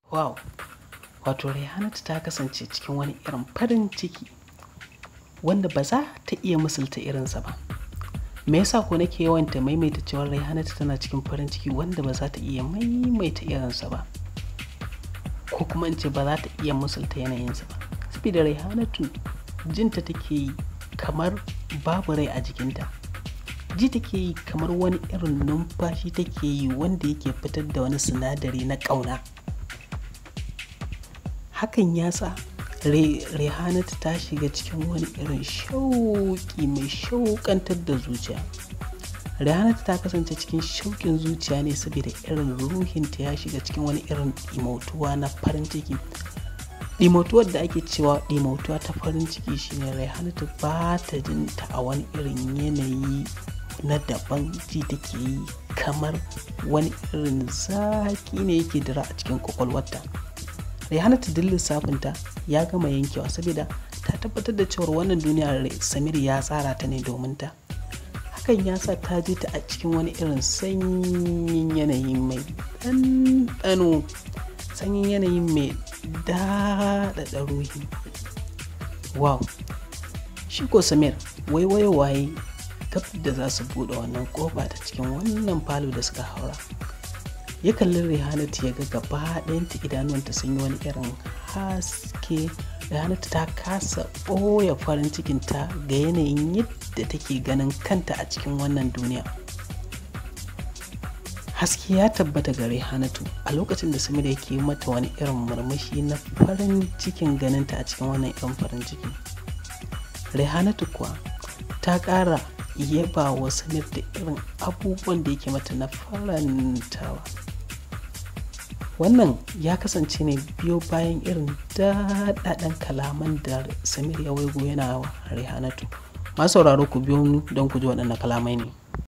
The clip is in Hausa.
Wow, wato raihanatu ta kasance cikin wani irin farin ciki wanda ba za ta iya misalta irinsa ba. Me yasa ko nake yawanta maimaita cewa raihanatu tana cikin farin ciki wanda ba za ta iya maimaita irinsa ba, ko kuma in ce ba za ta iya misalta yanayinsa ba. Saboda raihanatu jinta take yi kamar babu rai a jikinta, ji take yi kamar wani irin numfashi take yi wanda yake fitar da wani sinadari na ƙauna. Hakan ya sa raihanatu ta shiga cikin wani irin shauƙi mai shauƙantar da zuciya. Raihanatu ta kasance cikin shauƙin zuciya ne saboda irin ruhinta ya shiga cikin wani irin ɗimautuwa na farin ciki. Ɗimautuwar da ake cewa ɗimautuwa ta farin ciki shine raihanatu ba ta jinta a wani irin yanayi na daban, ji take yi kamar wani irin zaƙi ne yake dira a cikin ƙwaƙwalwarta. Raihanatu duk lissafinta ya gama yankewa saboda ta tabbatar da cewar wannan duniyar Samir ya tsara ta ne domin ta. Hakan ya sa ta je ta a cikin wani irin sanyin yanayi mai ɗanɗano, sanyin yanayi mai daɗaɗa ruhi. Wow, shi ko Samir waye gab da za su buɗe wannan ƙofa ta cikin wannan falo da suka haura. Ya kalli raihanatu ya ga gaba ɗayanta idanuwanta sun yi wani irin haske. Raihanatu ta kasa ɓoye farin cikinta ga yanayin yadda take ganin kanta a cikin wannan duniya. Haske ya tabbata ga raihanatu a lokacin da Samir yake mata wani irin murmushi na farin cikin ganinta a cikin wannan irin farin ciki. Raihanatu kuwa ta ƙara yaba wa Samir da irin abubuwan da yake mata na farantawa. Wannan ya kasance ne biyo bayan irin daɗaɗɗen kalaman da Samir ya waigo yana wa raihanatu. Masu sauraro ku biyo mu don ku ji waɗannan kalamai ne.